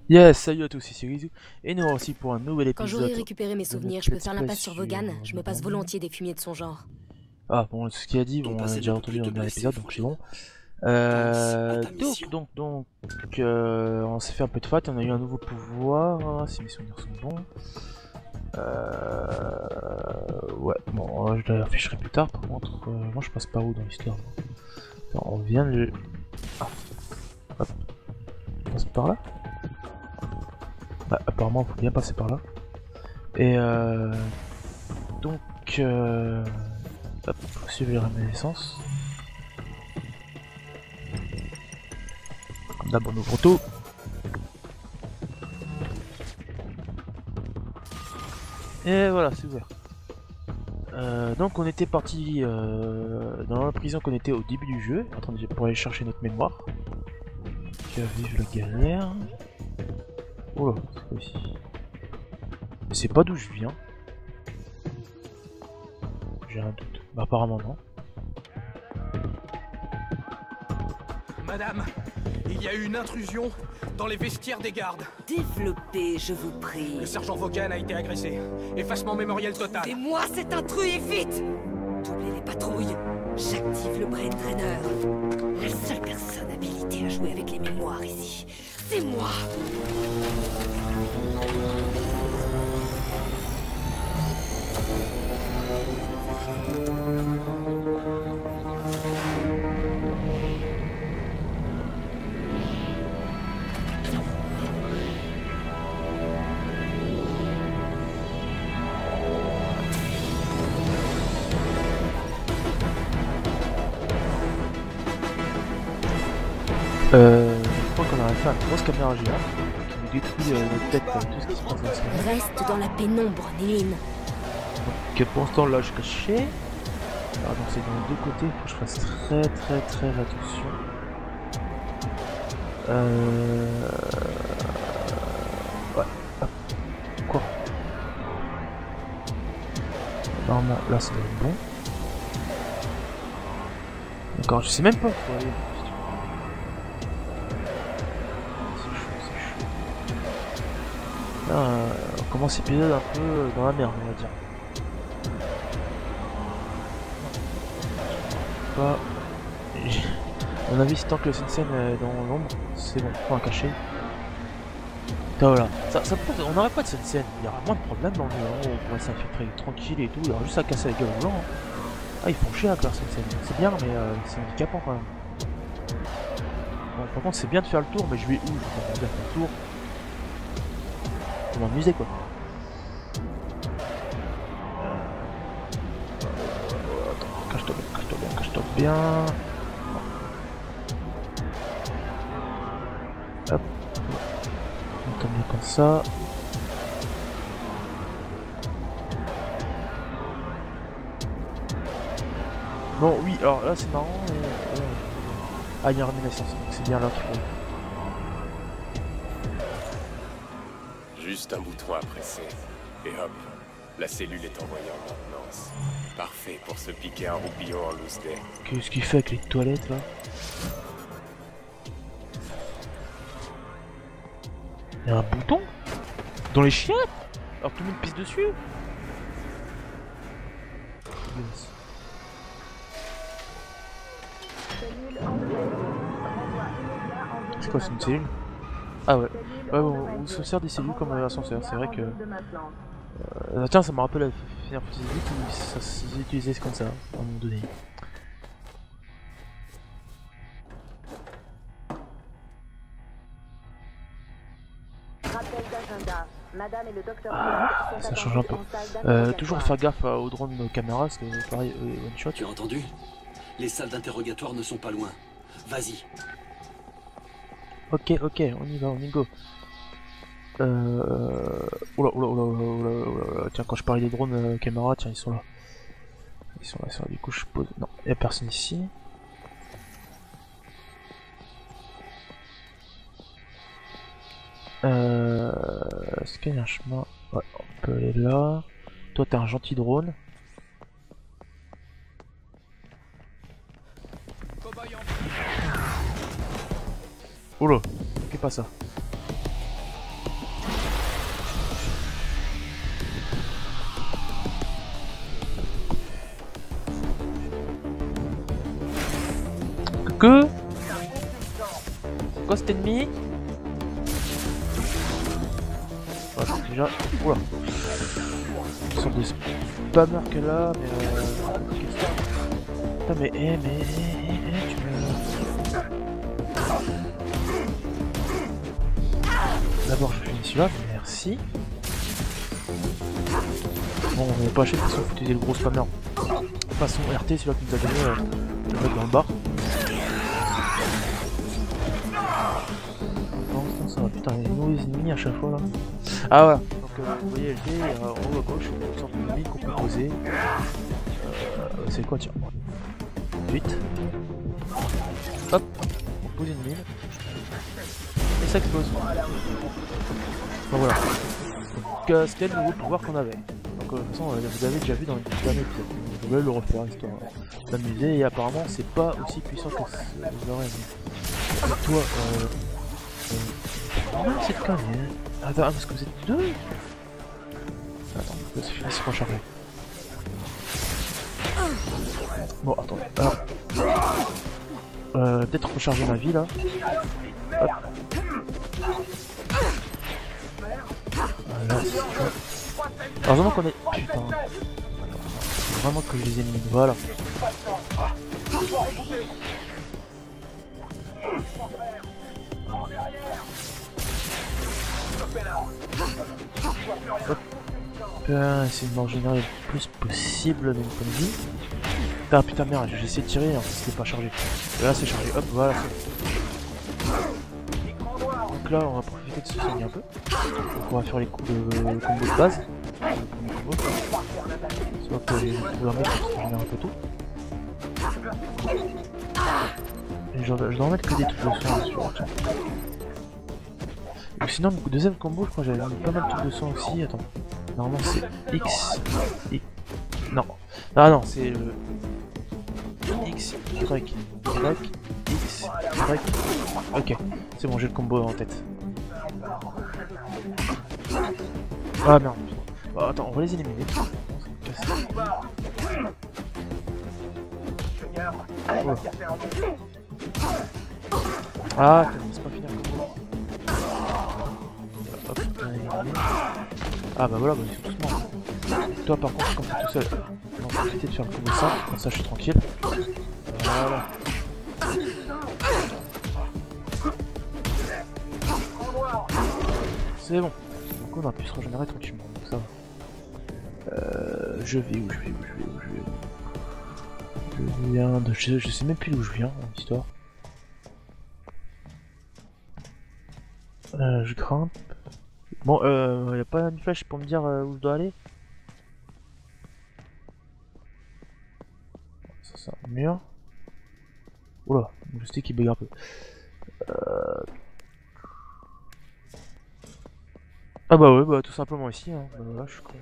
Yes, salut à tous, ici Rizou, et nous voici pour un nouvel Quand épisode. j'aurai récupéré mes de souvenirs, notre je peux Let's faire Play l'impasse sur Vaughan. Je me passe Normandy. volontiers des fumiers de son genre. Ah bon, ce qu'il a dit, Ton bon, on l'a passé déjà ne peut entendu plus dans te le dernier blesser, épisode, donc c'est Vaughan. bon. Pense à ta mission. On s'est fait un peu de fight, on a eu un nouveau pouvoir, si mes souvenirs sont bons. Ouais, bon, je l'afficherai plus tard, par contre, moi je passe par où dans l'histoire? Attends, on vient de... Ah, hop, on passe par là? Bah, apparemment, il faut bien passer par là. Et donc, hop, faut suivre les réminiscences. Comme d'hab, on ouvre tout. Et voilà, c'est ouvert. Donc on était parti dans la prison qu'on était au début du jeu, en train de pour aller chercher notre mémoire. Qui va vivre la galère. Oh là, c'est quoi ici? Je sais pas d'où je viens. J'ai un doute. Bah apparemment non. Madame, il y a eu une intrusion dans les vestiaires des gardes. Développez, je vous prie. Le sergent Vaughan a été agressé. Effacement mémoriel total. Et moi, cet intrus et vite. Doublez les patrouilles. J'active le brain trainer. La seule personne habilitée à jouer avec les mémoires ici, c'est moi. Je crois qu'on a fait une grosse caméra géante qui nous détruit notre tête, tout ce qui se passe dans la scène. Reste dans la pénombre, Néline. Donc pour l'instant là je caché. Alors donc c'est dans les deux côtés, faut que je fasse très attention. Ouais. Hop. Quoi? Normalement là ça doit être bon. D'accord, je sais même pas où faut aller. Là, on commence l'épisode un peu dans la merde, on va dire. Pas. À mon avis, c'est tant que le Sensen est dans l'ombre, c'est bon, on va cacher. Voilà. On n'aurait pas de Sensen, il y aura moins de problèmes dans le jeu, hein. On pourrait s'infiltrer tranquille et tout, il y aura juste à casser la gueule au volant. Hein. Ah, ils font chier avec leur Sensen, c'est bien, mais c'est handicapant quand même. Bon, par contre, c'est bien de faire le tour, mais je vais où? Je vais faire le tour. Pour m'amuser quoi. Attends, cache-toi bien. Hop. On tombe bien comme ça. Bon oui, alors là c'est marrant. Ah, il y a une réminiscence, donc c'est bien là qu'il faut. Juste un bouton à presser. Et hop, la cellule est envoyée en maintenance. Parfait pour se piquer un roupillon en loose day. Qu'est-ce qu'il fait avec les toilettes là? Il y a un bouton? Dans les chiottes? Alors que tout le monde pisse dessus? C'est quoi, c'est une cellule? Ah ouais. Ouais, on se sert des cellules comme ascenseur, c'est vrai que... tiens, ça me rappelle la Final Fantasy VIII où ça s'utilisait comme ça, à un moment donné. Rappel d'agenda. Madame et le docteur Ça change un peu. Toujours faire gaffe au drone caméra, parce que pareil, one shot. Tu as entendu? Les salles d'interrogatoire ne sont pas loin. Vas-y. Ok, on y va, on y go. Oula. Tiens, quand je parlais des drones caméra, tiens, ils sont là. Ils sont là, du coup je pose... Non, il n'y a personne ici. Est-ce qu'il y a un chemin? Ouais, on peut aller là. Toi t'es un gentil drone. Oh là, fais pas ça. Que? C'est quoi cet ennemi? Ah, déjà. Oula. Une sorte de spammer qu'elle a, mais putain, mais tu me. D'abord, je finis celui-là, merci. Bon, on n'avait pas acheté de toute façon, faut utiliser le gros spammer. Façon RT, celui-là qui nous a donné le mec dans le bar. Ça va, putain, il y a des nouveaux ennemis à chaque fois là. Ah voilà, donc vous voyez LT, en haut à gauche, une sorte d'ennemi qu'on peut poser. C'est quoi, tiens? 8. Hop, on pose une mine. Et ça explose. Bon voilà. Donc c'était le nouveau pouvoir qu'on avait. Donc de toute façon, vous avez déjà vu dans le dernier épisode. Je voulais le refaire histoire d'amuser et apparemment c'est pas aussi puissant que vous aurez aimé. Toi, c'est de connerie. Attends, parce que vous êtes deux. Attends, c'est fini, c'est rechargé. Bon, attends. Peut-être recharger ma vie là. Hop. Voilà, heureusement qu'on est. Putain. Attends, faut vraiment que je les élimine. Voilà. Essayer de m'en générer le plus possible d'une point de vie. Ah putain merde, j'ai essayé de tirer, hein, c'était pas chargé. Et là c'est chargé, hop, voilà. Donc là on va profiter de se soigner un peu. Donc on va faire les coups de combo de base. Soit que les gouvernements se génèrent un peu tout. Et je dois en mettre que des trucs de soin sur le chat. Ou sinon, mon deuxième combo, je crois que j'avais mis pas mal de trucs de soin aussi. Attends, normalement c'est X. Non, ah non, c'est le X, Y, X, Y. Ok, c'est bon, j'ai le combo en tête. Ah merde. Oh, attends, on va les éliminer. Oh. Ah, c'est pas fini le combo. Hop, ah bah voilà, bah, ils sont tous morts. Toi par contre, comme t'es tout seul, on va profiter de faire le combo simple, comme ça je suis tranquille. Voilà. C'est bon. Donc on a pu se régénérer tranquillement, donc ça va. Je vais où je viens de... Je sais même plus d'où je viens, en histoire. Je grimpe. Bon, y a pas une flèche pour me dire où je dois aller? Ça, c'est un mur. Oula, le stick il bug un peu. Ah bah ouais, bah tout simplement ici, hein. Bah voilà, je suis con.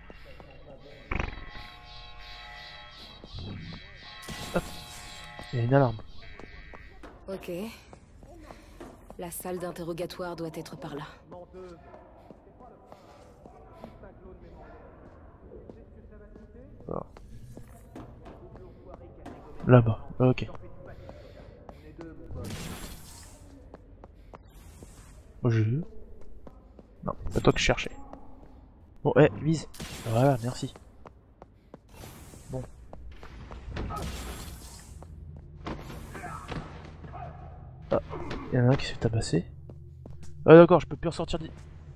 Hop, il y a une alarme. Ok. La salle d'interrogatoire doit être par là. Voilà. Là-bas, ok. Moi j'ai vu. Non, pas toi que je cherchais. Bon, vise. Voilà, merci. Bon. Ah, il y en a un qui se fait tabasser. Ah d'accord, je peux plus ressortir du...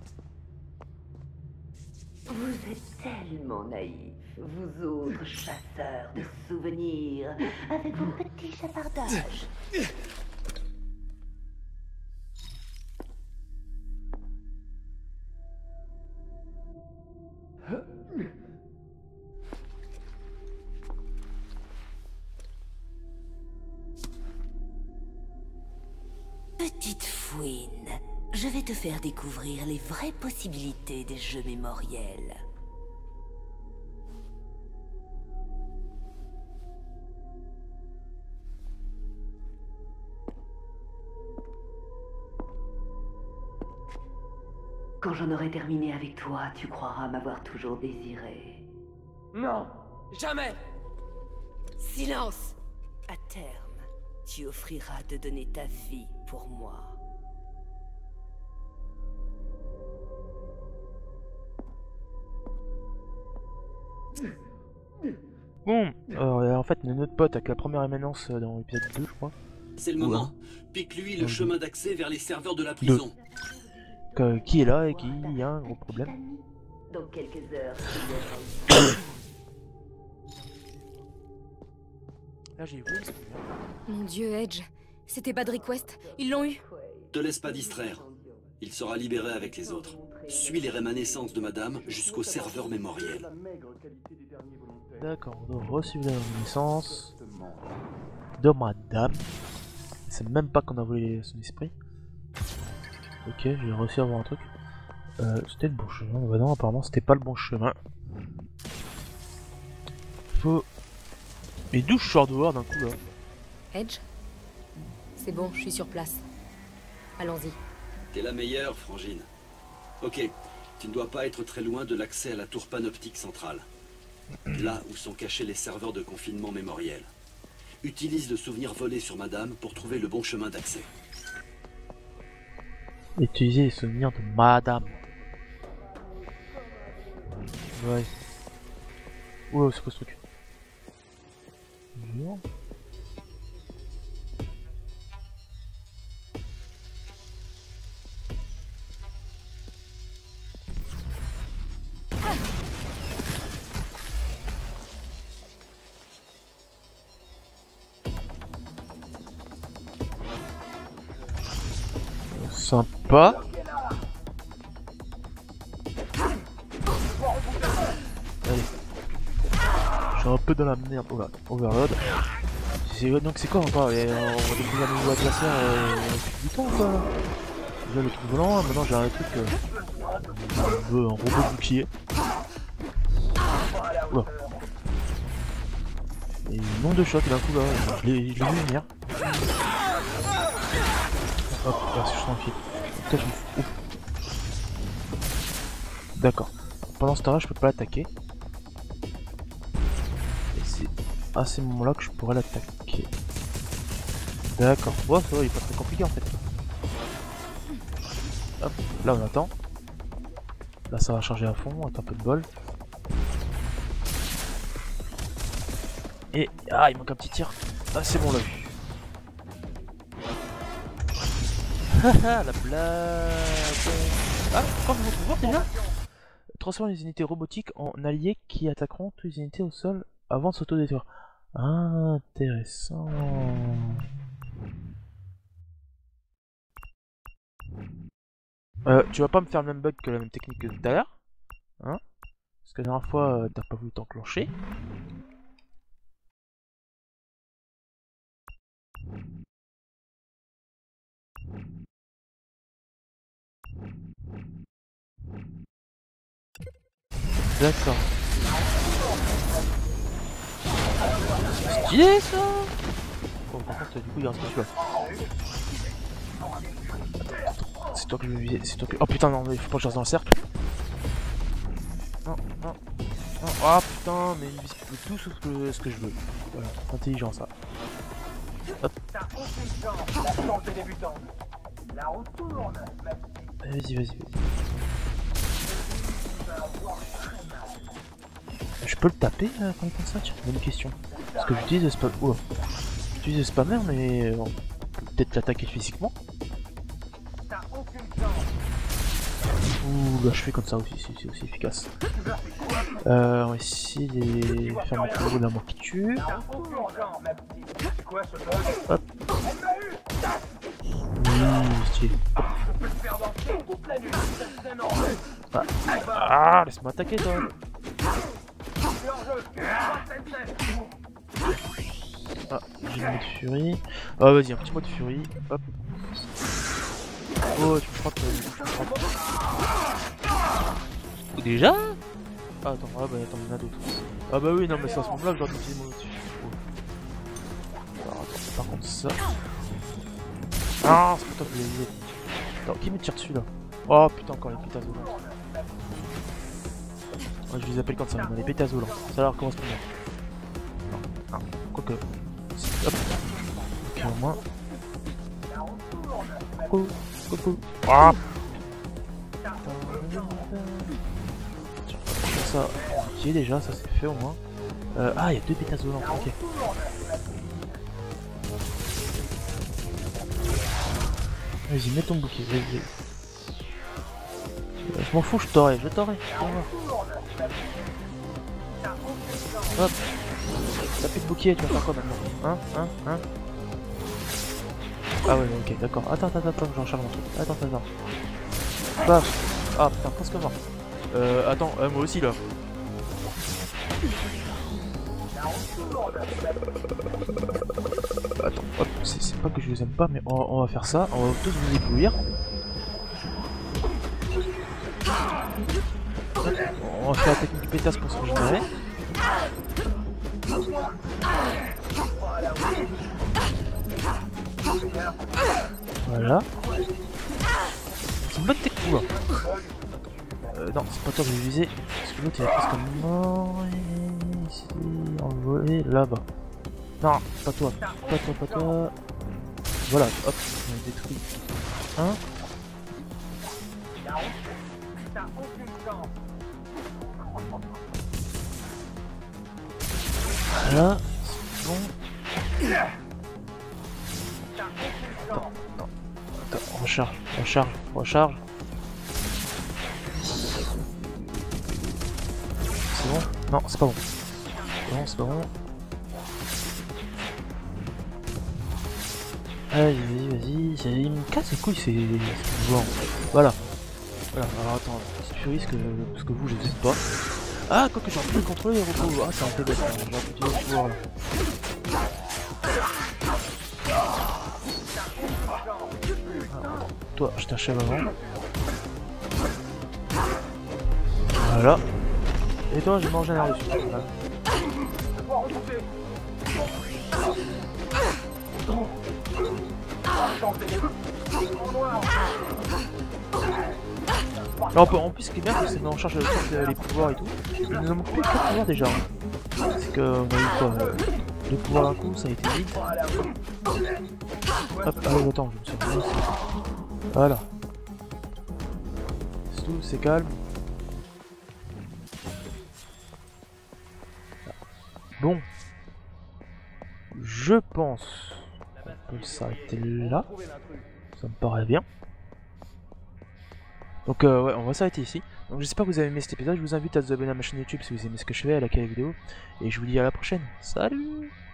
Vous êtes tellement naïfs, vous autres chasseurs de souvenirs, avec vos petits chapardages. Petite fouine, je vais te faire découvrir les vraies possibilités des jeux mémoriels. Quand j'en aurai terminé avec toi, tu croiras m'avoir toujours désiré. Non, jamais. Silence! À terme, tu offriras de donner ta vie pour moi. Bon, en fait, notre pote avec la première émanence dans l'épisode 2, je crois. C'est le moment. Pique-lui le Dans le chemin d'accès vers les serveurs de la prison. Qui est là et qui a un gros problème. Dans quelques heures, Là, j'ai vu. Mon dieu, Edge. C'était bad request. Ils l'ont eu. Te laisse pas distraire. Il sera libéré avec les autres. Suis les rémanescences de madame jusqu'au serveur mémoriel. D'accord, on doit recevoir la reconnaissance de madame. C'est même pas qu'on a volé son esprit. Ok, j'ai réussi à avoir un truc. C'était le bon chemin. Bah non, apparemment c'était pas le bon chemin. Faut... Et d'où je sors dehors d'un coup là? Edge? C'est bon, je suis sur place. Allons-y. T'es la meilleure, Frangine. Ok, tu ne dois pas être très loin de l'accès à la tour panoptique centrale. Là où sont cachés les serveurs de confinement mémoriel. Utilise le souvenir volé sur madame pour trouver le bon chemin d'accès. Utiliser les souvenirs de madame. Ouais. Oula, c'est quoi ce truc? Non. Sympa. Allez. Je suis un peu dans la merde. Oh là, Overload. Donc c'est quoi encore? On va découvrir un nouveau adversaire depuis du temps quoi. Déjà le truc volant, maintenant j'ai un truc un robot bouclier. Oula. Et nombre de chocs d'un coup là, je l'ai vu venir. Hop, là, je suis tranquille. Peut-être je me fous. Ouf. D'accord. Pendant ce temps-là, je peux pas l'attaquer. Et c'est à ces moments-là que je pourrais l'attaquer. D'accord. Bon, ça va, il est pas très compliqué en fait. Hop, là on attend. Là ça va charger à fond, on a un peu de bol. Et ah, il manque un petit tir. Ah, c'est bon, on l'a vu. Haha, la blague. Ah, quand vous pouvoir déjà transforme les unités robotiques en alliés qui attaqueront toutes les unités au sol avant de s'autodétruire. Ah, intéressant. Tu vas pas me faire le même bug que la même technique que tout à l'heure, hein? Parce que la dernière fois, t'as pas voulu t'enclencher. D'accord. Stylé ça. Oh, par contre, du coup, il reste que celui-là. C'est toi que je vais viser, c'est toi que... Oh putain, non, mais faut pas que je reste dans le cercle. Non, non, non. Ah putain, mais il vise tout sauf ce que je veux. Voilà, intelligent ça. Hop. Vas-y, vas-y, vas-y. Je peux le taper quand il comme ça? Tiens, bonne question. Parce que j'utilise le spam. Oh. J'utilise le spammer, mais on peut peut-être l'attaquer physiquement. Ouh, là je fais comme ça aussi, c'est aussi efficace. On va essayer de faire un peu de la mort qui tue. Hop. Stylé. Ah, laisse-moi attaquer toi. Ah, j'ai le mode furie. Ah, vas-y, un petit mode furie. Hop. Oh, tu me frappes, déjà? Ah, attends, ah bah attends, il y en a d'autres. Ah bah oui, non, mais c'est à ce moment-là que je dois utiliser mon outil. Oh. Alors, attends, par contre, ça. Ah, c'est pour toi que je l'ai visé. Attends, qui me tire dessus là? Oh putain, encore les pétasses volantes. Ouais, je les appelle comme ça, les pétasses volantes. Ça leur correspond bien. Non, non, quoique. Hop. Ok. au moins. Coucou, coucou. Ah. Ça, ok, déjà, ça c'est fait au moins. Ah, il y a 2 pétasses volants, ok. Vas-y, mets ton bouquet, vas-y. Je m'en fous, je t'aurai. Hop. T'as plus de bouquet, tu vas faire quoi maintenant? Hein? Ah ouais, ok, d'accord. Attends, je recharge mon truc. Attends. Paf. Ah putain, presque mort. Attends, moi aussi là. Attends, hop, c'est pas que je les aime pas, mais on va faire ça. On va tous vous éblouir. On va faire la technique du pétasse pour se régénérer. Voilà. C'est une bonne technique. Non, c'est pas toi que je vais viser. Parce que l'autre il est presque mort. Ici, envolé là-bas. Non, pas toi. Pas toi. Voilà, hop, on a détruit. Un. Voilà, c'est bon. Attends, recharge. C'est bon? Non, c'est pas bon. C'est pas bon. Allez, vas-y, il me casse les couilles, c'est bon. Voilà, alors attends, si tu risques, parce que vous, je sais pas. Ah, quoi que j'aurais pu le contrôler, les robots. Ah, c'est un peu bête, j'aurais pu utiliser le pouvoir là. Toi, je t'achève avant. Voilà. Et toi, j'ai mangé un air dessus. Voilà. Alors, en plus, ce qui est bien, c'est qu'on cherche les pouvoirs et tout. Il nous a manqué plus de 4 pouvoirs déjà. C'est que, on a eu quoi 2 pouvoirs d'un coup, ça a été vite. Hop, allez, attends, je me suis remis. Voilà. C'est tout, c'est calme. Bon. Je pense qu'on peut s'arrêter là. Ça me paraît bien. Donc ouais, on va s'arrêter ici. Donc j'espère que vous avez aimé cet épisode. Je vous invite à vous abonner à ma chaîne YouTube si vous aimez ce que je fais, à liker la vidéo. Et je vous dis à la prochaine. Salut!